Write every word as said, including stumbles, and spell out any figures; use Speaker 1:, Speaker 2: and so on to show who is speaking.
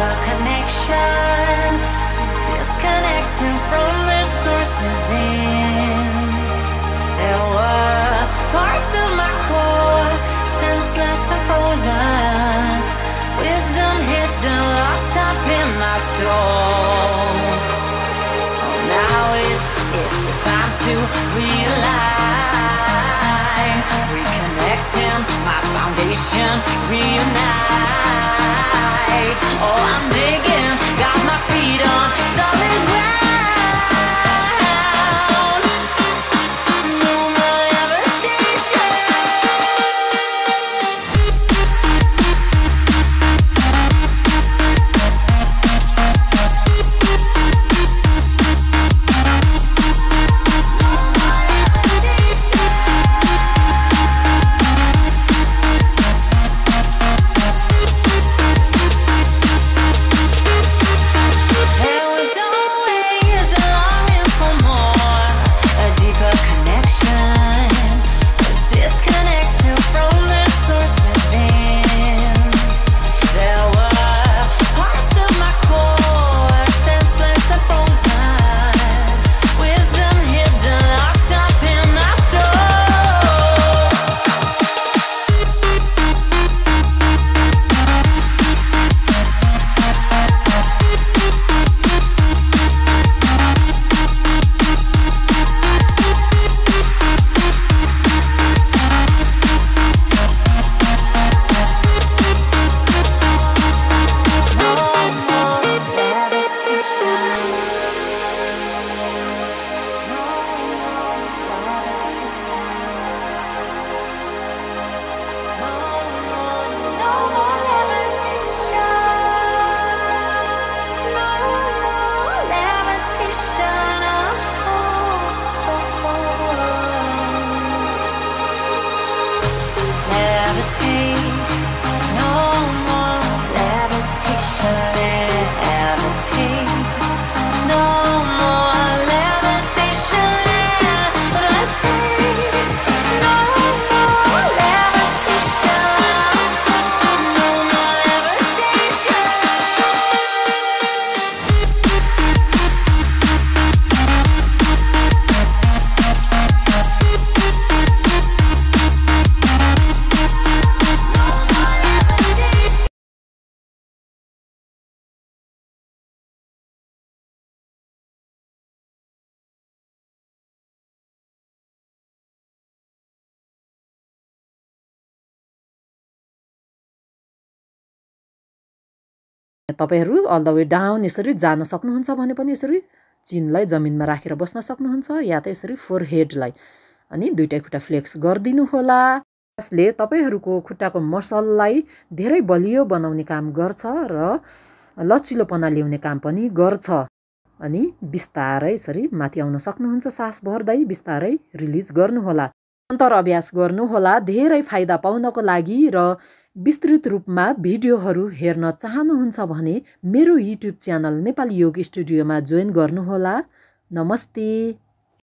Speaker 1: deeper connection is disconnecting from the source within. There were parts of my core, senseless and frozen, wisdom hidden, locked up in my soul. Oh, now it's, it's the time to realign, reconnecting my foundation, reunite. Oh, I'm digging, got my feet on solid ground. No more levitation. There was always a longing for more, a deeper connection was disconnected from the source within. There were parts of my core, senseless and frozen, wisdom hidden, locked up in my soul. No more levitation. No more No more levitation. No more levitation. Oh, oh, oh. Levitate. No more levitation. Levitate. No more levitation. Levitate. No more levitation. No more levitation.
Speaker 2: तपाईहरु all the way down यसरी जान सक्नुहुन्छ भने पनि यसरी चिनलाई जमिनमा राखेर बस्न सक्नुहुन्छ या त यसरी फोरहेडलाई अनि दुईटै खुट्टा फ्लेक्स गर्दिनु होला। यसले तपाईहरुको खुट्टाको मसललाई धेरै बलियो बनाउने काम गर्छ र लचिलोपना ल्याउने काम पनि गर्छ। अनि बिस्तारै यसरी माथि आउन सक्नुहुन्छ, सास भर्दै बिस्तारै रिलिज गर्नु होला। निरन्तर अभ्यास गर्नु होला धेरै फाइदा पाउनको लागि। र विस्तृत रूपमा भिडियोहरू हेर्न चाहनुहुन्छ भने मेरो युट्युब च्यानल नेपाली योग स्टुडियोमा जोइन गर्नु होला। नमस्ते।